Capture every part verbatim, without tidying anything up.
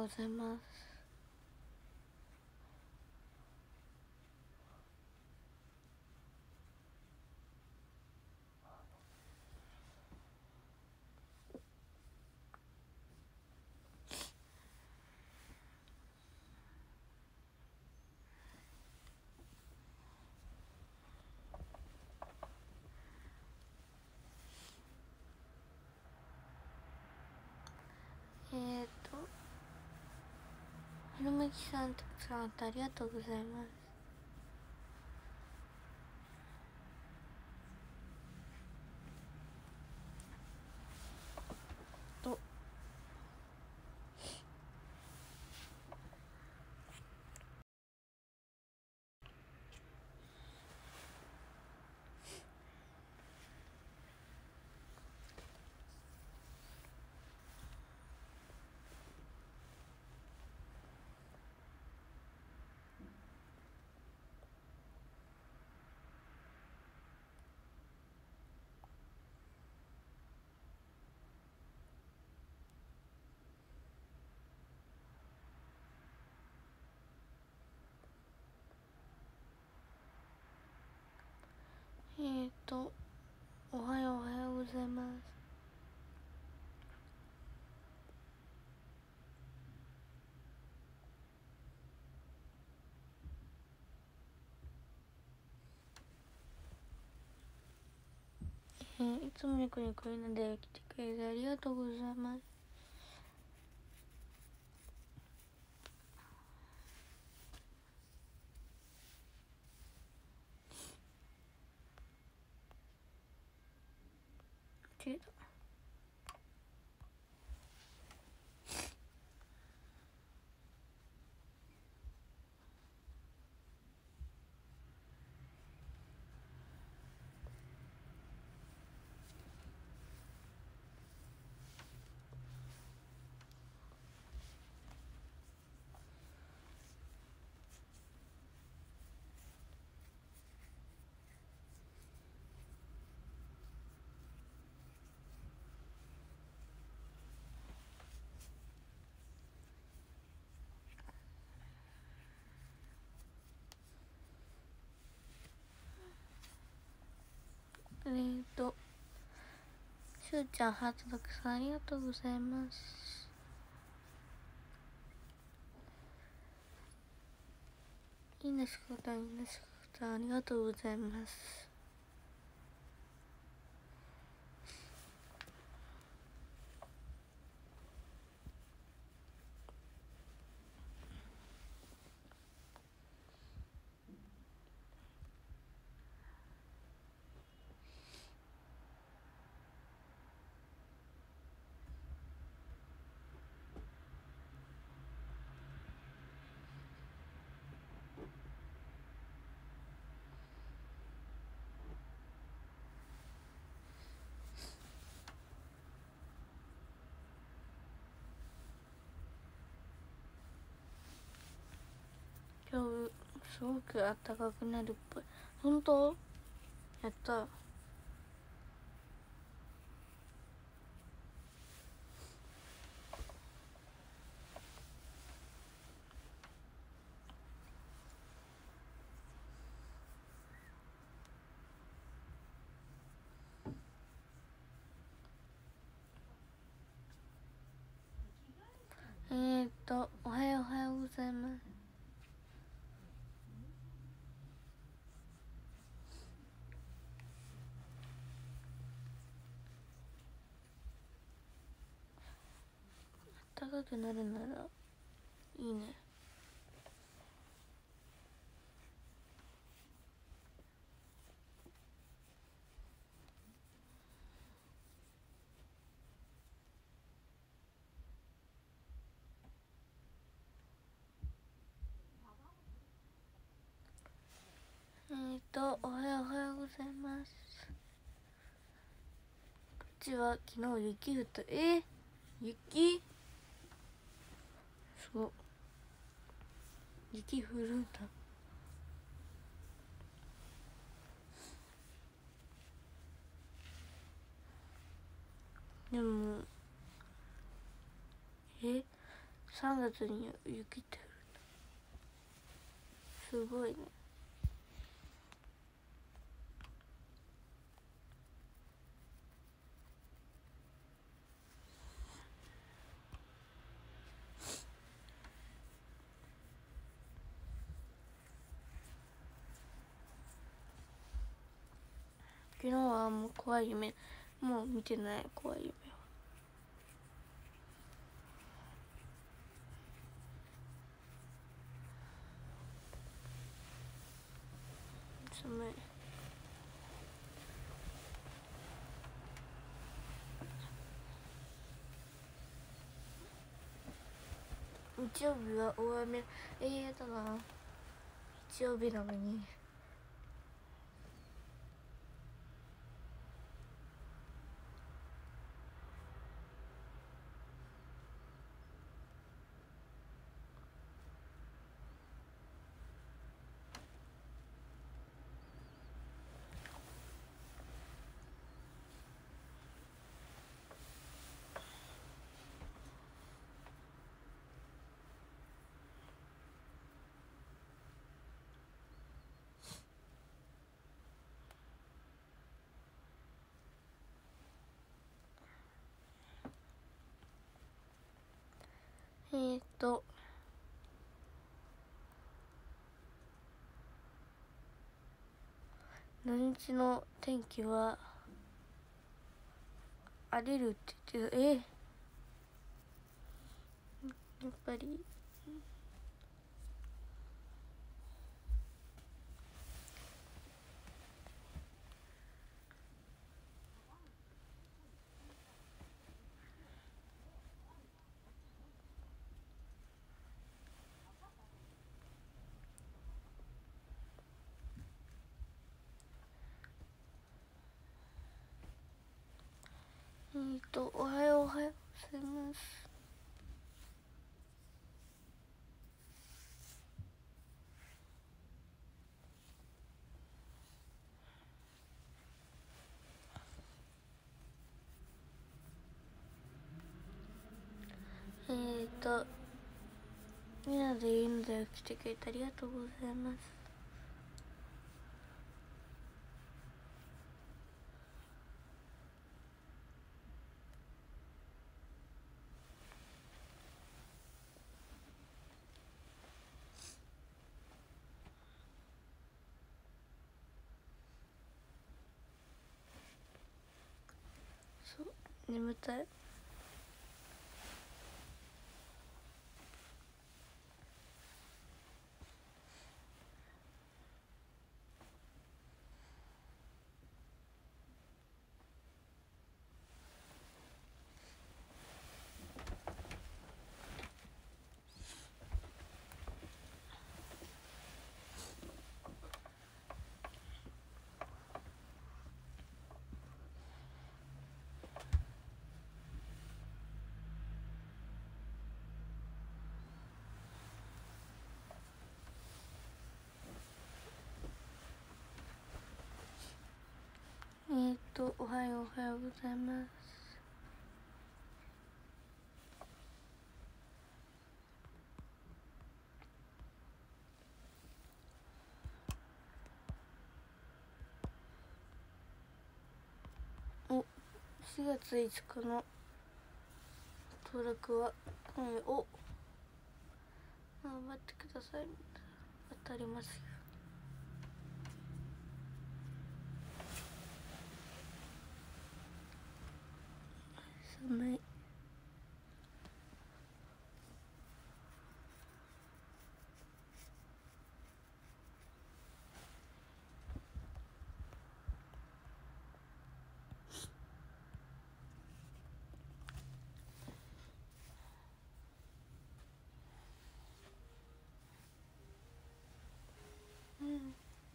ございます。えーとひろめきさんたくさんありがとうございます。とえーとおはようおはようございます。えー、いつもニコニコいので来てくれてありがとうございます。けどえーとしゅうちゃんハートたくさんありがとうございます。いいねしかたいいねしかたありがとうございます。今日すごく暖かくなるっぽい。本当？やった。えーとおはようおはようございます。暖かくなるならいいね。えーとおはようおはようございます。こっちは昨日雪降った。えー、雪すご、雪降るんだ。でもえさんがつに雪って降る。すごいね。昨日はもう怖い夢もう見てない。怖い夢は寒い。日曜日は大雨。えー、やだな。日曜日なのに。えーっと土日の天気は荒れるって言ってた。えー、やっぱりえーっとおはようおはようございます。えーっとみんなでいいので来てくれてありがとうございます。そう眠たい。えーっとおはようおはようございます。おしがついつかの登録は、うん、お頑張ってください。当たりますよ。寒い。うん、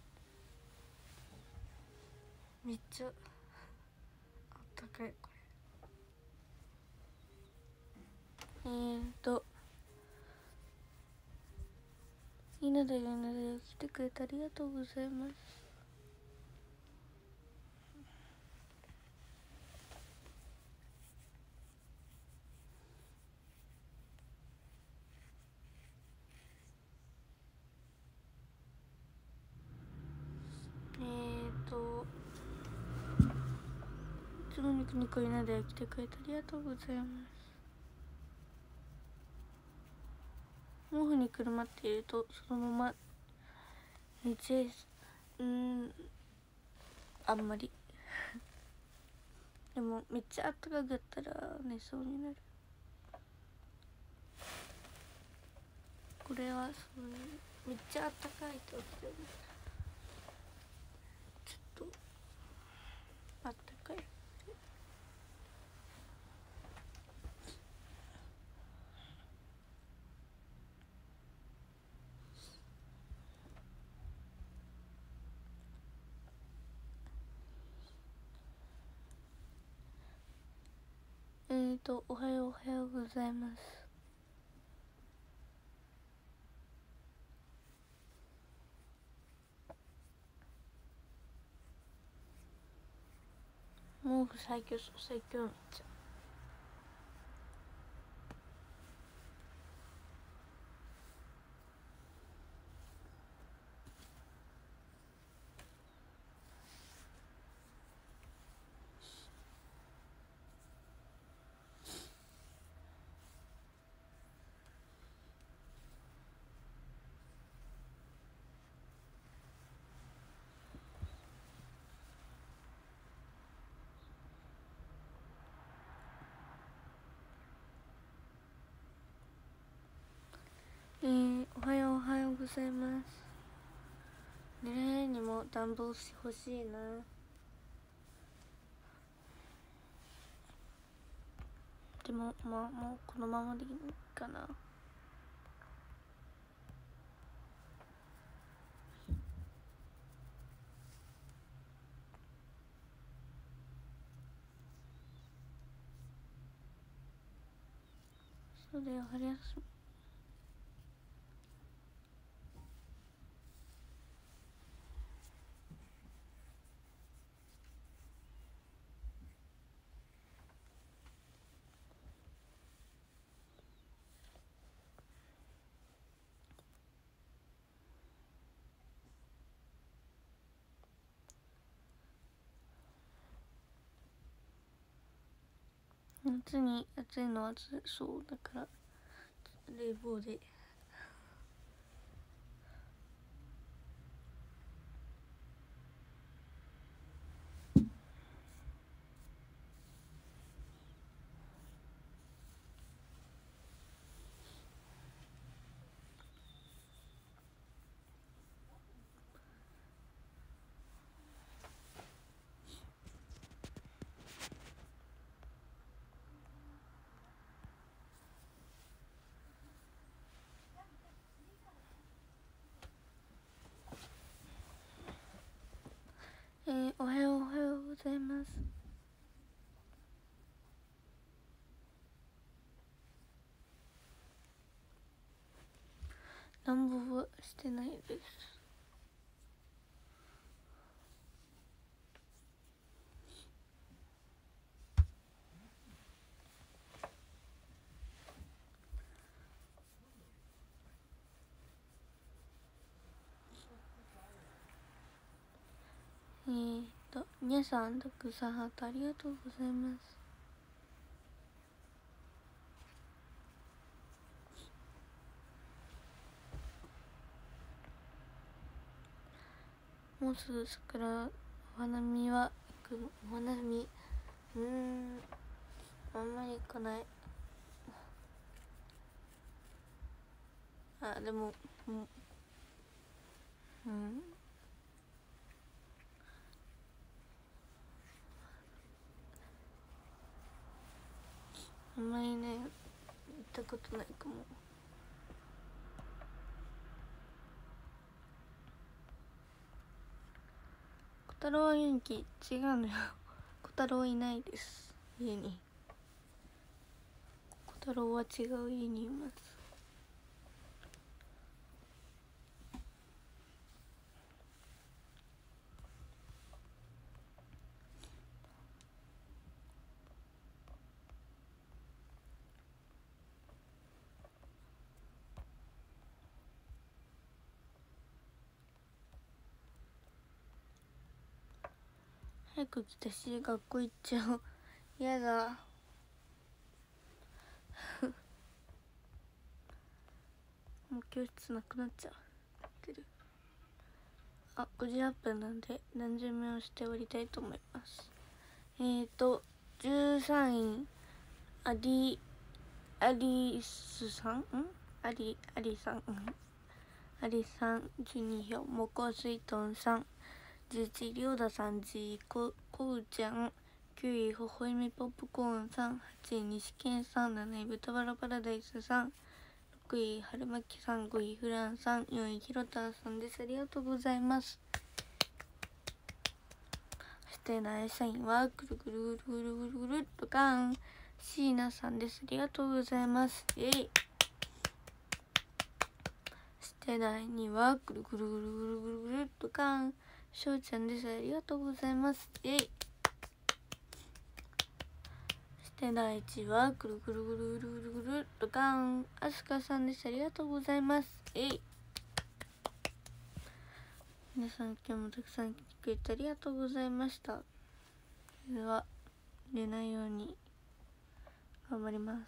めっちゃあったかいこれ。えーっと犬で犬で来てくれてありがとうございます。 の肉ニコリナで来てくれてありがとうございます。毛布にくるまっているとそのまま寝ちゃい、うん、あんまりでもめっちゃあったかかったら寝そうになる。これはそういうめっちゃあったかいと起きてる。ちょっとあったかい。えーとおはようおはようございます。毛布最強、そう最強めっちゃ。えー、おはようおはようございます。寝る部屋にも暖房してほしいな。でもまあもうこのままでいいかな。そうだよ春休み。夏に暑いのはそうだから冷房で。えー、おはようおはようございます。暖房はしてないです。えーと皆さんたくさんハートありがとうございます。もうすぐ桜お花見は行く。お花見うーんあんまり行かない。あでもうんうんあんまりね行ったことないかも。小太郎は元気違うのよ。小太郎いないです家に。小太郎は違う家にいます。早く来たし学校行っちゃう。 やだもう教室なくなっちゃうてる。あ、ごじゅうはっぷんなんで何巡目をしておりたいと思います。えーとじゅうさんいアリアリスさんんアリアリさんんアリさんじゅうにひょう、モコスイトンさん、じゅういちいリオダさん、じゅういここうちゃん、きゅういほほえみポップコーンさん、はちいにしけんさん、なない豚バラパラダイスさん、ろくいはるまきさん、ごいフランさん、よんいひろたさんです。ありがとうございます。そしてナイ社員はぐるぐるぐるぐるぐるぐるっとカン椎名さんです。ありがとうございます。えい。そしてだいにいはぐるぐるぐるぐるぐるぐるっとカンしょうちゃんです。ありがとうございます。えい。そしてだいいちいはぐるぐるぐるぐるぐるぐるっとカンあすかさんです。ありがとうございます。えい。皆さん今日もたくさん来てくれてありがとうございました。では寝ないように頑張ります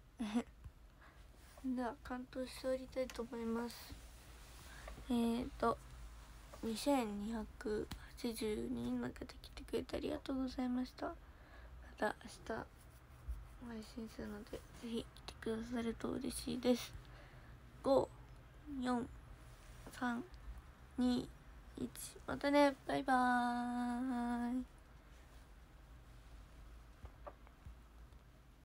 では完登しておりたいと思います。えーとにせんにひゃくはちじゅうににんの方来てくれてありがとうございました。また明日配信するのでぜひ来てくださると嬉しいです。ご、よん、さん、に、いちまたね。バイバーイ。